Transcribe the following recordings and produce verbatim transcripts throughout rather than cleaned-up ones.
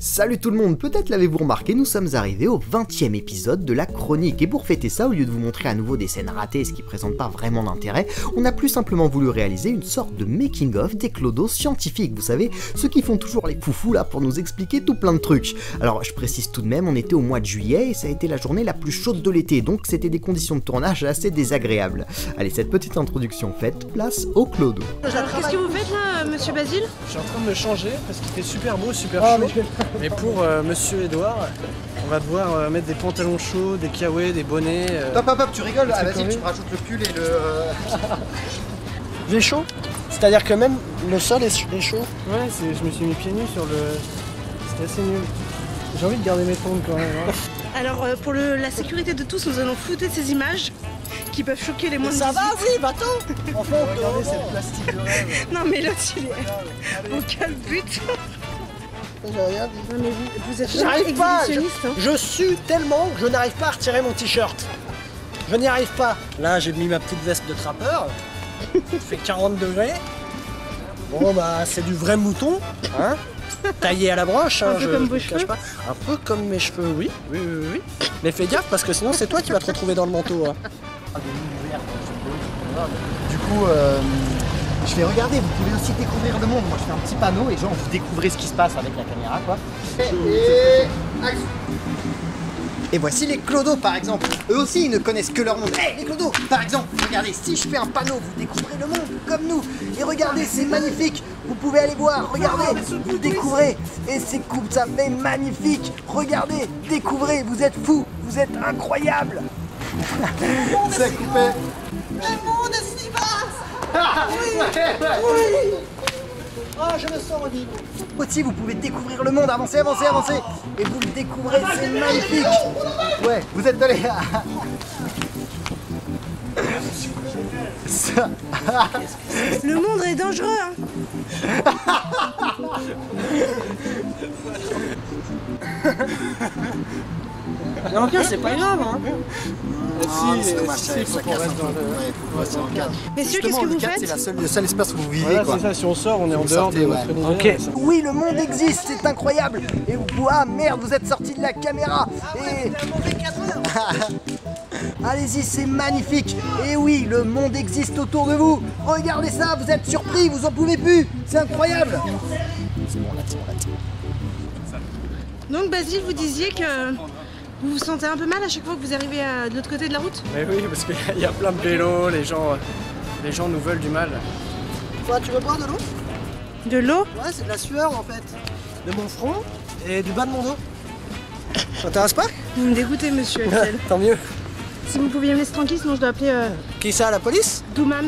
Salut tout le monde, peut-être l'avez-vous remarqué, nous sommes arrivés au vingtième épisode de la chronique, et pour fêter ça, au lieu de vous montrer à nouveau des scènes ratées, ce qui présente pas vraiment d'intérêt, on a plus simplement voulu réaliser une sorte de making-of des clodos scientifiques, vous savez, ceux qui font toujours les foufous là pour nous expliquer tout plein de trucs. Alors je précise tout de même, on était au mois de juillet et ça a été la journée la plus chaude de l'été, donc c'était des conditions de tournage assez désagréables. Allez, cette petite introduction faite, place au clodo. Alors qu'est-ce que vous faites là, monsieur Basile? Je suis en train de me changer parce qu'il fait super beau, super Ah, chaud. mais Mais pour euh, monsieur Edouard, on va devoir euh, mettre des pantalons chauds, des kiawés, des bonnets. Euh... Hop hop hop, tu rigoles, ah, vas-y, correct. tu me rajoutes le pull et le... euh, J'ai chaud. C'est-à-dire que même le sol est est chaud. Ouais, c'est- je me suis mis pieds nus sur le... C'était assez nul. J'ai envie de garder mes tongs quand même. Hein. Alors euh, pour le- la sécurité de tous, nous allons flouter ces images qui peuvent choquer les moins de Ça dix-huit. va, oui, bah attends. Enfin, Regardez, c'est le plastique de rêve. Non mais l'autre il est au calbut. j'ai rien dit. Non mais vous, vous êtes J'arrive pas, exhibitionniste, hein. Je sue tellement que je n'arrive pas à retirer mon t-shirt. Je n'y arrive pas. Là, j'ai mis ma petite veste de trappeur. Il fait quarante degrés. Bon, bah, c'est du vrai mouton, hein. Taillé à la broche, hein, Un peu je, comme je vos le cache cheveux. pas. Un peu comme mes cheveux, oui. Oui, oui, oui. Mais fais gaffe parce que sinon, c'est toi qui vas te retrouver dans le manteau. Hein. Du coup, euh, je vais regarder, vous pouvez aussi découvrir le monde. Moi, je fais un petit panneau et genre, vous découvrez ce qui se passe avec la caméra, quoi. Et... action. Et voici les clodos, par exemple. Eux aussi, ils ne connaissent que leur monde. Hé, les clodos, par exemple, regardez, si je fais un panneau, vous découvrez le monde, comme nous. Et regardez, c'est magnifique. Vous pouvez aller voir, regardez, vous découvrez. Et c'est cool, ça fait magnifique. Regardez, découvrez, vous êtes fous, vous êtes incroyables. Ça coupé. Le monde est si basse. Oui. Oh, je me sens redit. Aussi, vous pouvez découvrir le monde. Avancez, avancez, avancez. Et vous le découvrez, c'est magnifique. Ouais, vous êtes allés. Ça... Le monde est dangereux, hein. Non, bien, c'est pas grave, hein. si, si, si, il faut qu'on reste dans le... Ouais, c'est en cadre. Messieurs, qu'est-ce que vous faites? C'est la seule, le seul espace où vous vivez, Voilà, quoi. c'est ça, si on sort, on est en Vous dehors sortez, de ouais. notre univers. Ok. et ça- Oui, le monde existe, c'est incroyable. Et vous pouvez... Ah merde, vous êtes sortis de la caméra. Et... Allez-y, c'est magnifique. Et oui, le monde existe autour de vous. Regardez ça, vous êtes surpris, vous en pouvez plus. C'est incroyable. C'est bon, là, c'est bon, là, c'est bon. Donc Basile, vous disiez que vous vous sentez un peu mal à chaque fois que vous arrivez à- de l'autre côté de la route? Mais oui, parce qu'il y a plein de vélos, les gens, les gens nous veulent du mal. Toi, tu veux boire de l'eau? De l'eau? Ouais, c'est de la sueur en fait. De mon front et du bas de mon dos. Ça t'intéresse pas? Vous me dégoûtez, monsieur Axel. Tant mieux. Si vous pouviez me laisser tranquille, sinon je dois appeler euh, Qui ça, la police? Doumams.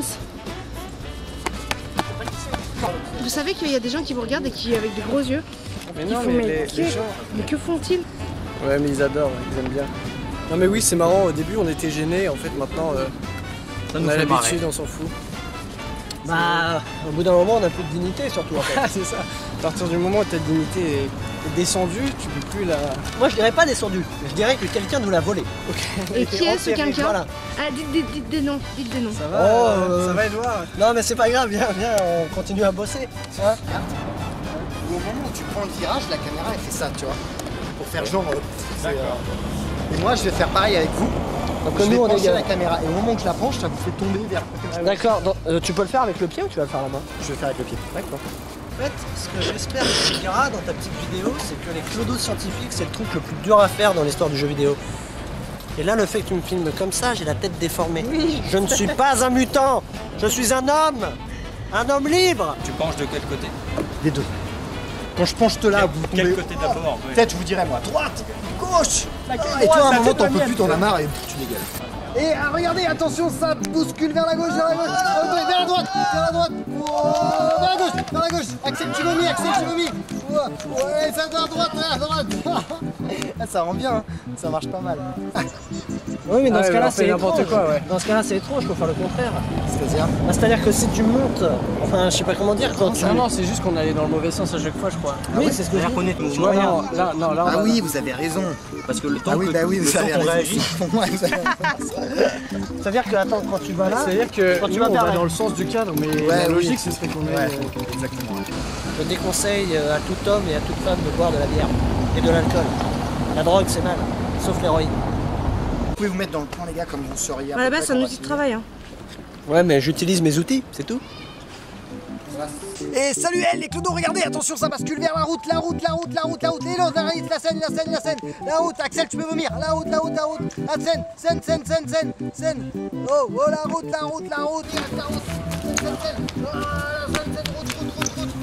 Vous savez qu'il y a des gens qui vous regardent et qui, avec des gros yeux, Mais qui non, font mais mais, les, que- les gens... mais que font-ils? Ouais, mais ils adorent, ils aiment bien. Non mais oui, c'est marrant, au début on était gênés, en fait maintenant euh, on a l'habitude, on s'en fout. Bah, au bout d'un moment, on n'a plus de dignité surtout en fait. Ah, c'est ça. À partir du moment où ta dignité est, est descendue, tu peux plus la... Moi, je dirais pas descendu. Je dirais que quelqu'un nous l'a volé. Et qui est ce enterré, quelqu'un? voilà. Ah, dites, dites- dites des noms, dites des noms. Ça va, Oh, euh, euh, ça va Edouard? Non, mais c'est pas grave, viens, viens, on continue à bosser. Hein au moment où tu prends le virage, la caméra elle fait ça, tu vois. Pour faire genre. euh, c'est, euh, Et moi, je vais faire pareil avec vous. Donc nous, nous, on on est est gars. la caméra. Et au moment où je la penche, ça vous fait tomber vers. D'accord. Tu peux le faire avec le pied ou tu vas le faire à la main? Je vais le faire avec le pied. D'accord. En fait, ce que j'espère que tu diras dans ta petite vidéo, c'est que les clodos scientifiques, c'est le truc le plus dur à faire dans l'histoire du jeu vidéo. Et là, le fait que tu me filmes comme ça, j'ai la tête déformée. Oui. Je ne suis pas un mutant. Je suis un homme. Un homme libre. Tu penches de quel côté? Les deux. Quand je penche là, vous tombez. Quel côté d'abord? Ouais. Peut-être je vous dirais moi. Droite, gauche. Et toi, à un moment, t'en peux plus, t'en as marre et tu dégages. Et ah, regardez, attention, ça bouscule vers la gauche, vers la gauche, euh, vers la droite, vers la droite, oh, vers la gauche, vers la gauche. Axel, tu vomis, Axel, tu vomis. Ouais, ça va à droite, à droite. Ah, ça rend bien, hein. Ça marche pas mal. Oui, mais dans Ah ce ouais, cas-là, on fait c'est n'importe étrange. quoi, ouais. Dans ce cas-là, c'est étrange, faut faire le contraire. C'est-à-dire bah, C'est-à-dire que si tu montes, enfin, je sais pas comment dire, quand tu. Non, non, c'est juste qu'on allait dans le mauvais sens à chaque fois, je crois. Oui, c'est ce que je dis. Reconnaître Tu mouvement. vois, non, là, non, là, on Ah va- oui, vous avez raison. Parce que le temps Ah oui, que bah oui, le vous temps avez qu'on raison. réagit, Ouais, vous avez raison. C'est-à-dire que, attends, quand tu vas là, C'est-à-dire que Quand tu nous, vas on vers va la- dans le sens du cadre, mais Ouais, la oui. logique, ce serait qu'on ait... Ouais, euh, exactement. Je déconseille à tout homme et à toute femme de boire de la bière et de l'alcool. La drogue c'est mal, sauf l'héroïne. Vous pouvez vous mettre dans le coin les gars comme vous seriez. À la base, c'est un outil de travail. Hein. Ouais, mais j'utilise mes outils, c'est tout. Et salut elle les clodos, regardez, attention ça bascule vers la route, la route, la route, la route, la route, et là, la route, la scène, la scène, la scène, la route, Axel tu peux vomir, la route, la route, la route, la scène, scène, scène, scène, scène, scène, oh, oh la route, la route, la route, la route, scène, scène, scène, oh la scène, scène, route, route, route, route.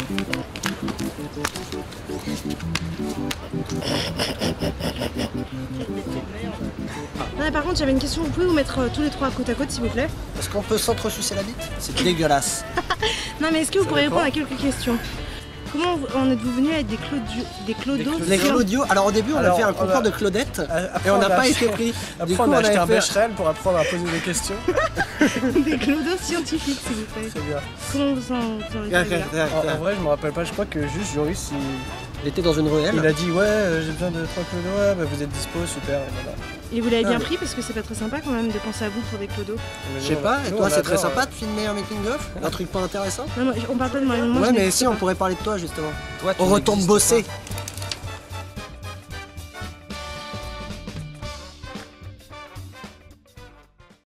Ah, par contre, j'avais une question, vous pouvez vous mettre euh, tous les trois côte à côte s'il vous plaît? Est-ce qu'on peut s'entresucer la bite? C'est dégueulasse. Non mais est-ce que vous pourrez répondre à quelques questions? Comment en êtes-vous venu avec des clodio... des clodos? Les Claudio, alors au début on Alors, a fait un on concours a- de Claudette Après, et on n'a a pas acheté- été pris. Après Du coup on a acheté avait un fait- Becherel pour apprendre à poser des questions. Des clodos scientifiques s'il vous plaît. C'est bien. Comment vous en, vous en êtes arrivé là? En, en vrai je me rappelle pas, je crois que juste Joris il, Il était dans une ruelle. il a dit ouais euh, j'ai besoin de trois clodos, ouais bah vous êtes dispo, super et voilà. Et vous l'avez Ah, bien mais- pris parce que c'est pas très sympa quand même de penser à vous pour des clodos. Mais Je sais nous, pas, on- et nous, toi on c'est très adore, sympa euh, de filmer un making of? Un truc pas intéressant? Non, moi, on parle pas de moi, moi Ouais je mais n'écoute si on pas. pourrait parler de toi justement. Toi, tu On retombe n'existes bosser. pas.